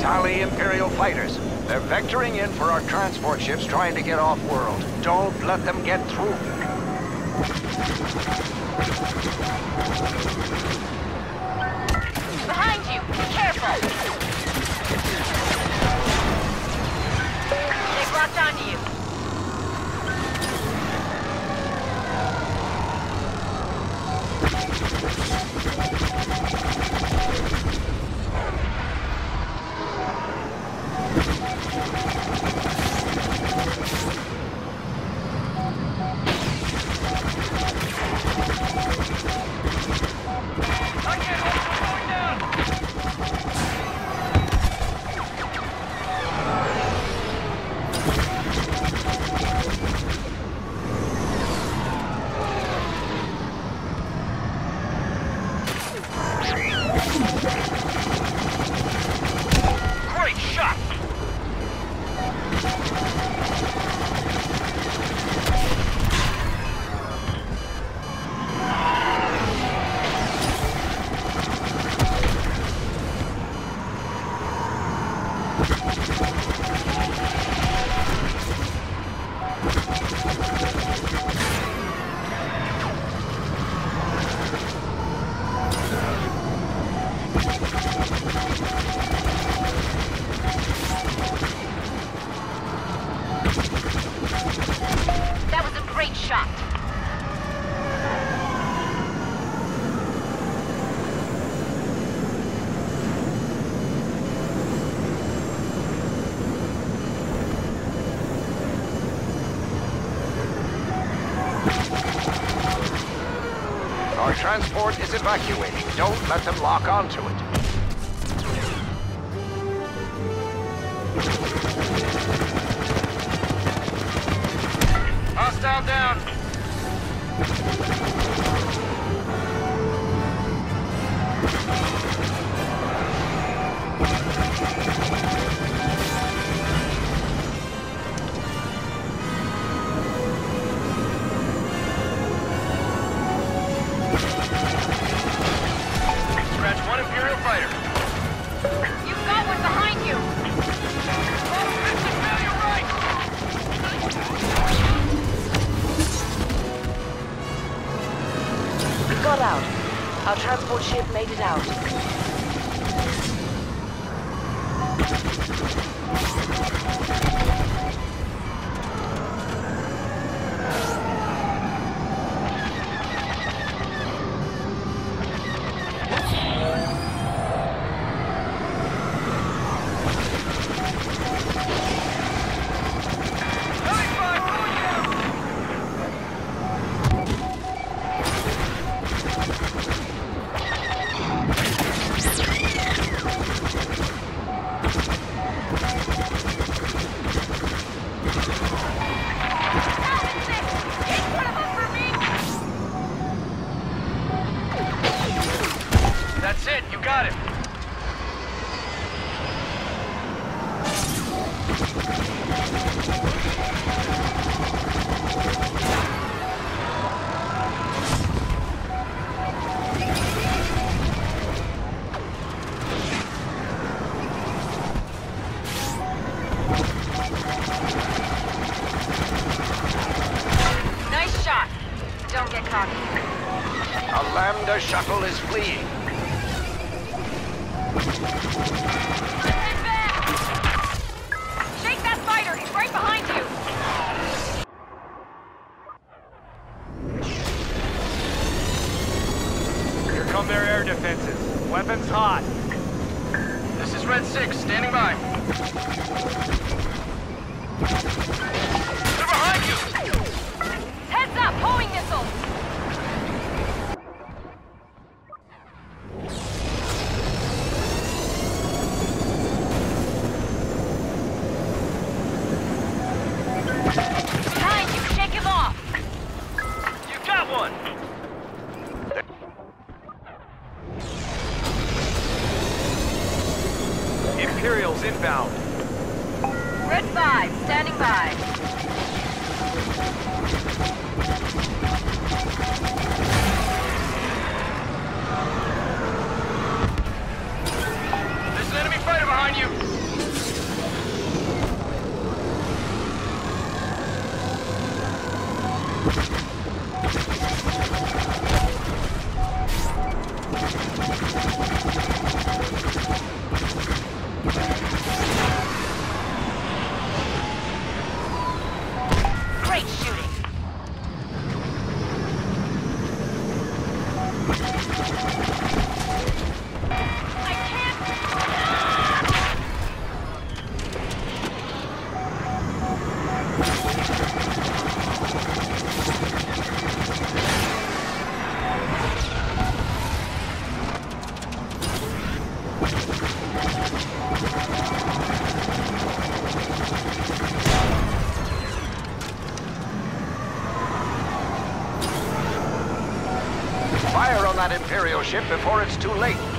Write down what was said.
Tally Imperial fighters. They're vectoring in for our transport ships trying to get off-world. Don't let them get through. Behind you! Be careful! They've locked onto you. That was a great shot. Our transport is evacuating. Don't let them lock onto it. Hostile down. Scratch one Imperial fighter. You've got one behind you. We got out. Our transport ship made it out. That's it, you got it. Nice shot. Don't get cocky. A Lambda shuttle is fleeing. Head back! Shake that fighter! He's right behind you! Here come their air defenses. Weapons hot. This is Red 6, standing by. They're behind you! Heads up! Homing missiles! Behind you! Shake him off! You got one! Imperials inbound. Red 5, standing by. There's an enemy fighter behind you! ship before it's too late.